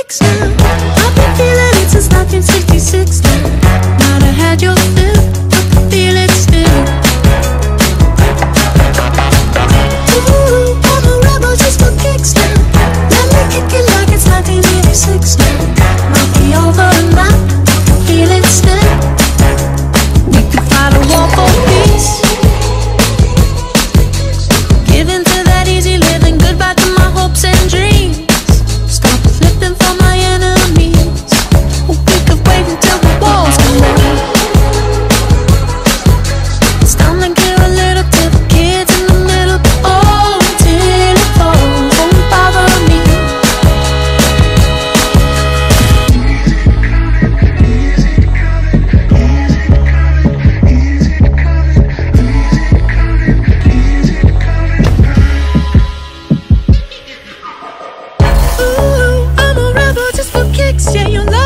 kicks now. I've been feeling it since 1966 now. Might have had your fill, I can feel it still. Ooh, I'm a rebel just for kicks now. Let me kick it like it's 1986 now. Might be over and I can feel it still. We could fight a war for peace. Giving to that easy living, goodbye to my hopes and dreams. Stop flipping for my enemies. We could wait until the walls come down. It's time to give a little to the kids in the middle. Oh, till it falls, won't bother me. Ooh, I'm a rebel just for kicks. Yeah, you